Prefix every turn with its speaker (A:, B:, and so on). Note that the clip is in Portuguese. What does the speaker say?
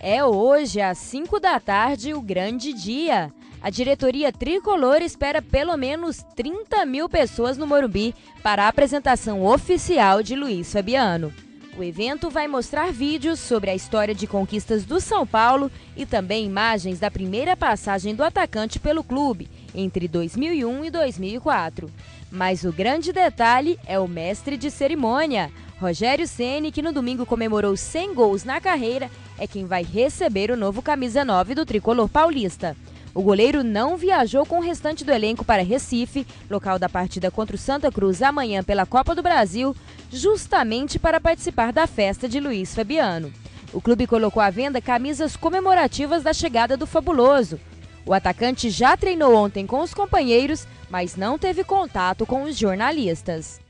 A: É hoje, às 5 da tarde, o grande dia. A diretoria tricolor espera pelo menos 30 mil pessoas no Morumbi para a apresentação oficial de Luiz Fabiano. O evento vai mostrar vídeos sobre a história de conquistas do São Paulo e também imagens da primeira passagem do atacante pelo clube, entre 2001 e 2004. Mas o grande detalhe é o mestre de cerimônia. Rogério Ceni, que no domingo comemorou 100 gols na carreira, é quem vai receber o novo camisa 9 do tricolor paulista. O goleiro não viajou com o restante do elenco para Recife, local da partida contra o Santa Cruz amanhã pela Copa do Brasil, justamente para participar da festa de Luiz Fabiano. O clube colocou à venda camisas comemorativas da chegada do Fabuloso. O atacante já treinou ontem com os companheiros, mas não teve contato com os jornalistas.